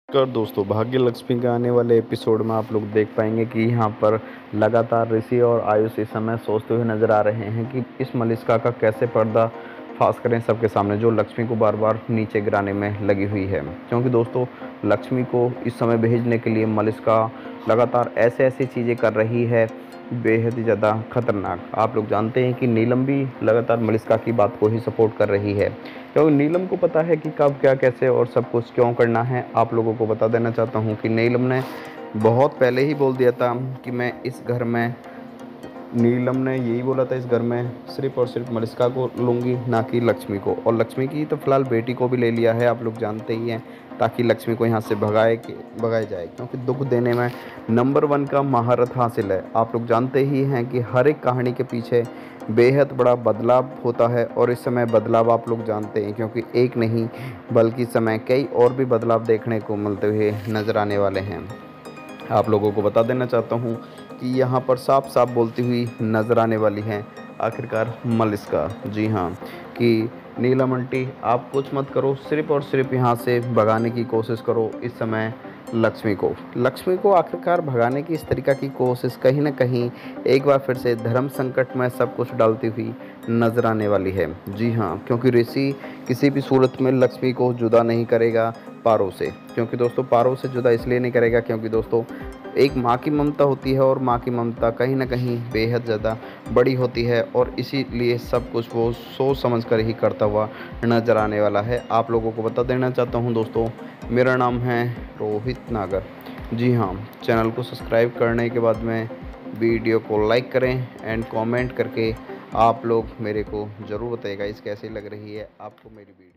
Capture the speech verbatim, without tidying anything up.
कर दोस्तों, भाग्य लक्ष्मी के आने वाले एपिसोड में आप लोग देख पाएंगे कि यहाँ पर लगातार ऋषि और आयुष इस समय सोचते हुए नजर आ रहे हैं कि इस मलिष्का का कैसे पर्दा फाश करें सबके सामने, जो लक्ष्मी को बार बार नीचे गिराने में लगी हुई है। क्योंकि दोस्तों, लक्ष्मी को इस समय भेजने के लिए मलिष्का लगातार ऐसे ऐसी चीज़ें कर रही है, बेहद ही ज़्यादा खतरनाक। आप लोग जानते हैं कि नीलम भी लगातार मलिष्का की बात को ही सपोर्ट कर रही है, क्योंकि नीलम को पता है कि कब क्या कैसे और सब कुछ क्यों करना है। आप लोगों को बता देना चाहता हूँ कि नीलम ने बहुत पहले ही बोल दिया था कि मैं इस घर में नीलम ने यही बोला था, इस घर में सिर्फ और सिर्फ मलिष्का को लूँगी, ना कि लक्ष्मी को। और लक्ष्मी की तो फिलहाल बेटी को भी ले लिया है, आप लोग जानते ही हैं, ताकि लक्ष्मी को यहाँ से भगाए के भगाए जाए, क्योंकि दुख देने में नंबर वन का महारत हासिल है। आप लोग जानते ही हैं कि हर एक कहानी के पीछे बेहद बड़ा बदलाव होता है, और इस समय बदलाव आप लोग जानते हैं, क्योंकि एक नहीं बल्कि इस समय कई और भी बदलाव देखने को मिलते हुए नज़र आने वाले हैं। आप लोगों को बता देना चाहता हूँ कि यहाँ पर साफ साफ बोलती हुई नज़र आने वाली हैं आखिरकार मलिष्का। जी हाँ, कि नीलम आंटी आप कुछ मत करो, सिर्फ और सिर्फ यहाँ से भगाने की कोशिश करो इस समय लक्ष्मी को। लक्ष्मी को आखिरकार भगाने की इस तरीक़ा की कोशिश कहीं ना कहीं एक बार फिर से धर्म संकट में सब कुछ डालती हुई नजर आने वाली है। जी हाँ, क्योंकि ऋषि किसी भी सूरत में लक्ष्मी को जुदा नहीं करेगा पारो से। क्योंकि दोस्तों, पारो से जुदा इसलिए नहीं करेगा क्योंकि दोस्तों, एक माँ की ममता होती है, और माँ की ममता कहीं ना कहीं बेहद ज़्यादा बड़ी होती है, और इसीलिए सब कुछ वो सोच समझ कर ही करता हुआ नजर आने वाला है। आप लोगों को बता देना चाहता हूँ दोस्तों, मेरा नाम है रोहित नागर। जी हाँ, चैनल को सब्सक्राइब करने के बाद में वीडियो को लाइक करें एंड कमेंट करके आप लोग मेरे को ज़रूर बताइएगा इस कैसी लग रही है आपको मेरी वीडियो।